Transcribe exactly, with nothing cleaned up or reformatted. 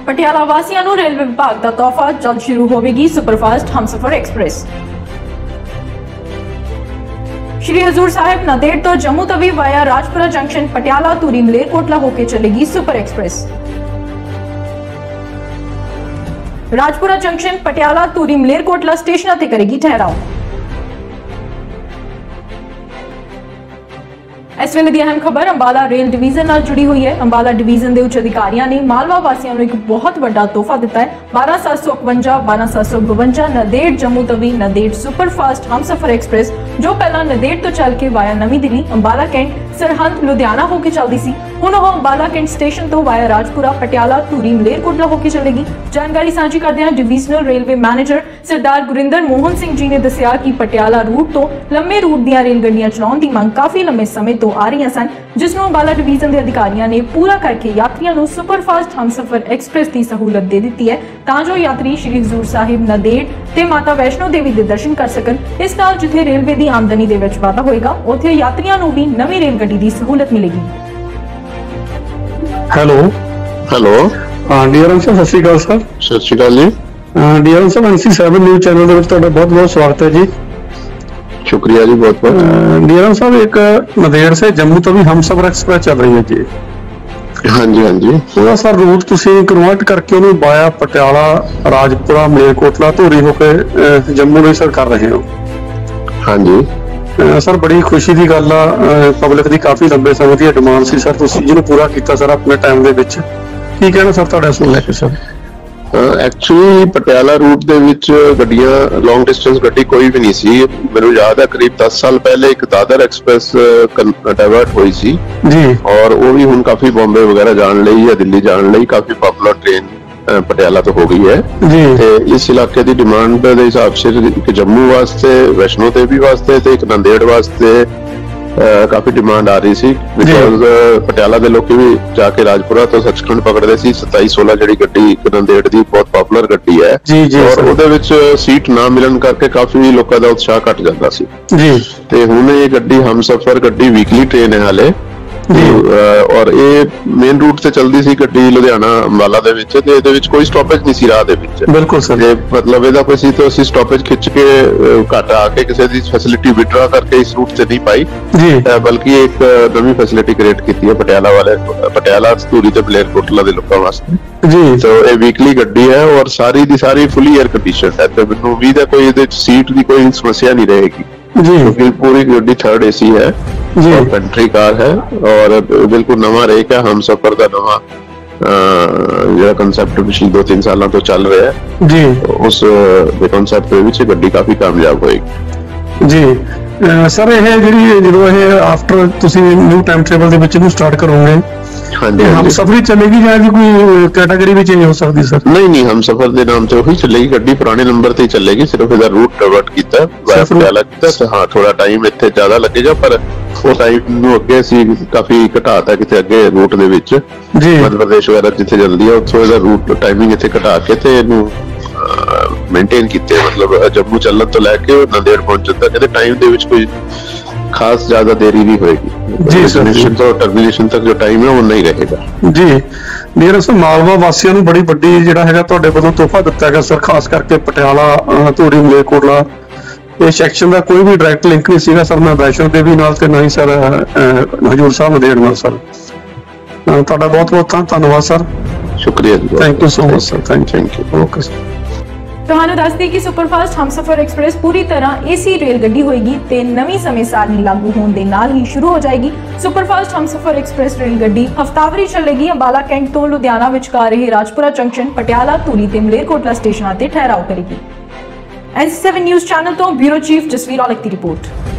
पटियाला वासियों को रेलवे विभाग का तोहफा, जल्द शुरू होगी सुपरफास्ट हमसफर एक्सप्रेस। श्री हजूर साहिब नांदेड़ तो जम्मू तवी वाया राजपुरा जंक्शन पटियाला तूरी मलेरकोटला होकर चलेगी super express. Rajpura junction Patiala Dhuri Malerkotla station ते करेगी ठहराव। इस वेले दी अहम खबर अंबाला रेल डिवीजन नाल जुड़ी हुई है। अंबाला डिवीजन के उच्च अधिकारियों ने मालवा वासियों को एक बहुत बड़ा तोहफा दिता है। बारह सात सौ इकवंजा बारह सात सौ बवंजा नांदेड़ जम्मू तवी नांदेड़ सुपरफास्ट हमसफर एक्सप्रेस जो पहला नांदेड़ तो चल के वाया नवी दिल्ली अंबाला कैंट सरहंद लुधियाना होकर चलती सी, हुण ओह अंबाला कैंट स्टेशन तो वाया राजपुरा पटियाला तूरी मलेरकोटला होकर चलेगी। जानकारी साझी करदे divisional railway manager Sardar Gurinder Mohan Singh ji ने दस्सिया कि पटियाला रूट तो लंबे रूट दी रेलगाड़ियां चलाउण दी मंग काफी लंबे समय तो आ रही सन, जिसनों अंबाला डिवीजन के अधिकारियों ने पूरा करके यात्रियों को सुपरफास्ट हमसफर एक्सप्रेस की सहूलत दे दी है, तां जो यात्री श्री हजूर साहिब नांदेड़ ते माता वैष्णो देवी के दर्शन कर सकन। इस नाल जिथे रेलवे की आमदनी दे विच वाधा होएगा, उत्थे यात्रियों को भी नवी रेलगाड़ी की सहूलत मिलेगी। हेलो हेलो हाँ डीआरएम साहब सत श्री अकाल सर। सत श्री अकाल जी। डीआरएम साहब एनसी सेवन न्यूज़ चैनल ਦੇ ਵਿੱਚ ਤੁਹਾਡਾ बहुत बहुत स्वागत है जी। शुक्रिया जी बहुत बहुत। डीआरएम साहब एक नांदेड़ से जम्मू तवी हमसफर एक्सप्रेस चल रही है जी। हाँ जी हाँ जी। ਉਹਦਾ ਸਰ ਰੂਟ ਤੁਸੀਂ ਕਨਵਰਟ ਕਰਕੇ ਉਹਨੂੰ ਬਾਇਆ ਪਟਿਆਲਾ ਰਾਜਪੁਰਾ ਮਲੇਰਕੋਟਲਾ ਧੂਰੀ ਹੋ ਕੇ ਜੰਮੂ ਲਈ ਸਰ ਕਰ ਰਹੇ ਹੋ। हाँ जी ਸਰ ਬੜੀ ਖੁਸ਼ੀ ਦੀ ਗੱਲ ਆ, ਪਬਲਿਕ ਦੀ ਕਾਫੀ ਲੰਬੇ ਸਮੇਂ ਦੀ ਡਿਮਾਂਡ ਸੀ ਸਰ, ਤੁਸੀਂ ਜਿਹਨੂੰ ਪੂਰਾ ਕੀਤਾ ਸਰ ਆਪਣੇ ਟਾਈਮ ਦੇ ਵਿੱਚ। ਕੀ ਕਹਿਣਾ ਸਰ ਤੁਹਾਡਾ ਇਸ ਨੂੰ ਲੈ ਕੇ ਸਰ? एक्चुअली पटियाला रूट ਦੇ ਵਿੱਚ ਗੱਡੀਆਂ ਲੌਂਗ ਡਿਸਟੈਂਸ ਗੱਡੀ ਕੋਈ ਵੀ ਨਹੀਂ ਸੀ। ਮੈਨੂੰ ਯਾਦ ਹੈ ਕਰੀਬ दस ਸਾਲ ਪਹਿਲੇ ਇੱਕ ਦਾਦਰ ਐਕਸਪ੍ਰੈਸ ਡਾਇਵਰਟ ਹੋਈ ਸੀ ਜੀ, ਔਰ ਉਹ ਵੀ ਹੁਣ ਕਾਫੀ ਬੰਬੇ ਵਗੈਰਾ ਜਾਣ ਲਈ ਜਾਂ ਦਿੱਲੀ ਜਾਣ ਲਈ ਕਾਫੀ ਪਪੂਲਰ ਟ੍ਰੇਨ ਪਟਿਆਲਾ ਤੋਂ ਹੋ ਗਈ ਹੈ ਜੀ। ਤੇ ਇਸ ਇਲਾਕੇ ਦੀ ਡਿਮਾਂਡ ਦੇ ਹਿਸਾਬ ਸਿਰ ਇੱਕ ਜੰਮੂ ਵਾਸਤੇ ਵੈਸ਼ਨੋ ਦੇਵੀ ਵਾਸਤੇ ਤੇ ਇੱਕ ਨੰਦੇੜ ਵਾਸਤੇ काफी डिमांड आ रही सी, बिकॉज पटियाला के लोग भी जाके राजपुरा तो सचखंड पकड़ते सी। सताई सोलह जी गड्डी नांदेड़ की बहुत पॉपुलर गड्डी है जी जी, और ਉਹਦੇ ਵਿੱਚ सीट ना मिलन करके काफी लोगों का उत्साह घट जाता सी जी। ते हुण ये गड्डी हमसफर गड्डी वीकली ट्रेन है हाले और ये मेन रूट से चलती सी गड्डी लुधियाना अंबाला दे विच ते इहदे विच कोई स्टॉपेज नहीं सी राह दे विच। बिल्कुल सर। जे मतलब ਇਹਦਾ ਕੋਈ ਸੀ तो ਅਸੀਂ स्टॉपेज खिंच के घट आके किसी दी फैसिलिटी विड्रॉ करके इस रूट से नहीं पाई जी, बल्कि एक नवी फैसिलिटी क्रिएट की है पटियाला वाले पटियाला धूरी ते मलेरकोटला दे लोकां वास्ते जी। तो ये वीकली गड्डी है और सारी दी सारी फुली एयर कंडीशन है, तो मैनूं उम्मीद है कोई इहदे सीट की कोई समस्या नहीं रहेगी जी, क्योंकि पूरी गड्डी थर्ड एसी है जी, और पेंट्री कार है और बिल्कुल नवा रेक है। हम सफर का नवा जो कंसेप्ट पिछले दो तीन सालों तो चल रहा है जी, उस कंसेप्ट ਦੇ ਵਿੱਚ ਗੱਡੀ ਕਾਫੀ ਕਾਮਯਾਬ ਹੋਏਗੀ ਜੀ। ਸਰ ਇਹ ਜਿਹੜੀ ਜਦੋਂ ਇਹ ਆਫਟਰ ਤੁਸੀਂ ਨਿਊ ਟਾਈਮ ਟੇਬਲ ਦੇ ਵਿੱਚ ਇਹਨੂੰ ਸਟਾਰਟ ਕਰੋਗੇ, ਹਾਂਜੀ ਹਮ ਸਫਰ ਚੱਲੇਗੀ ਜਾਂ ਇਹਦੀ ਕੋਈ ਕੈਟਾਗਰੀ ਵੀ ਚੇਂਜ ਹੋ ਸਕਦੀ ਸਰ? नहीं नहीं हम सफर ਦੇ ਨਾਮ ਤੇ ਉਹੀ ਚੱਲੇਗੀ ਗੱਡੀ, ਪੁਰਾਣੇ ਨੰਬਰ ਤੇ ਹੀ ਚੱਲੇਗੀ। ਸਿਰਫ ਇਹਦਾ ਰੂਟ ਡਿਵਰਟ ਕੀਤਾ ਵਾਇਆ ਪਟਿਆਲਾ ਕੀਤਾ ਤੇ ਹਾਂ ਥੋੜਾ ਟਾਈਮ ਇੱਥੇ ਜ਼ਿਆਦਾ ਲੱਗੇਗਾ, ਪਰ ਉਹ ਟਾਈਮ ਨੂੰ ਅੱਗੇ ਅਸੀਂ ਕਾਫੀ ਘਟਾਤਾ ਕਿਤੇ ਅੱਗੇ ਰੂਟ ਦੇ ਵਿੱਚ ਜੀ ਮੱਧ ਪ੍ਰਦੇਸ਼ ਵਗੈਰਾ ਜਿੱਥੇ ਚੱਲਦੀ ਹੈ ਉੱਥੋਂ ਇਹਦਾ ਰੂਟ ਟਾਈਮਿੰਗ ਇੱਥੇ ਘਟਾ ਕੇ ਤੇ ਇਹਨੂੰ ਮੇਨਟੇਨ ਕੀਤੇ। ਮਤਲਬ ਜੰਮੂ ਚੱਲਣ ਤੋਂ ਲੈ ਕੇ ਨਾਂਦੇੜ ਪਹੁੰਚਣ ਤੱਕ ਇਹਦੇ ਟਾਈਮ ਦੇ ਵਿੱਚ ਕੋਈ खास ज्यादा देरी नहीं होगी जी सर। तो टर्मिनेशन तक जो टाइम है वो नहीं रहेगा जी। मेरे से मालवा वासियों ਨੂੰ ਬੜੀ ਵੱਡੀ ਜਿਹੜਾ ਹੈਗਾ ਤੁਹਾਡੇ ਵੱਲੋਂ ਤੋਹਫਾ ਦਿੱਤਾ ਗਿਆ ਸਰ, ਖਾਸ ਕਰਕੇ ਪਟਿਆਲਾ ਧੂਰੀ ਮਲੇਰਕੋਟਲਾ ਇਹ ਸੈਕਸ਼ਨ ਦਾ ਕੋਈ ਵੀ ਡਾਇਰੈਕਟ ਲਿੰਕ ਨਹੀਂ ਸੀਗਾ ਸਰ, ਨਾ ਵੈਸ਼ਨੋ ਦੇਵੀ ਨਾਲ ਤੇ ਨਾ ਹੀ ਸਰ ਹਜੂਰ ਸਾਹਿਬ ਨਾਂਦੇੜ ਨਾਲ ਸਰ। ਤੁਹਾਡਾ ਬਹੁਤ ਬਹੁਤ ਧੰਨਵਾਦ ਸਰ। शुक्रिया जी, thank you so much sir. Thank you. Okay sir. ਤੁਹਾਨੂੰ ਦੱਸ ਦਈਏ ਕਿ ਸੁਪਰਫਾਸਟ ਹਮਸਫਰ ਐਕਸਪ੍ਰੈਸ ਪੂਰੀ ਤਰ੍ਹਾਂ ਏਸੀ ਰੇਲ ਗੱਡੀ ਹੋਏਗੀ ਤੇ ਨਵੀਂ ਸਮੇਂ ਸਾਰਣੀ ਲਾਗੂ ਹੋਣ ਦੇ ਨਾਲ ਹੀ ਸ਼ੁਰੂ ਹੋ ਜਾਏਗੀ। ਸੁਪਰਫਾਸਟ ਹਮਸਫਰ ਐਕਸਪ੍ਰੈਸ ਰੇਲ ਗੱਡੀ ਹਫਤਾਵਾਰੀ ਚੱਲੇਗੀ। ਅੰਬਾਲਾ ਕੈਂਟ ਤੋਂ ਲੁਧਿਆਣਾ ਵਿਚਕਾਰ ਇਹ ਰਾਜਪੁਰਾ ਜੰਕਸ਼ਨ ਪਟਿਆਲਾ ਧੂਰੀ ਤੇ ਮਲੇਰਕੋਟਲਾ ਸਟੇਸ਼ਨਾਂ ਤੇ ਠਹਿਰਾਓ ਕਰੇਗੀ। N C seven news channel ਤੋਂ ਬਿਊਰੋ ਚੀਫ ਜਸਵੀਰ ਔਲਖ ਦੀ ਰਿਪੋਰਟ।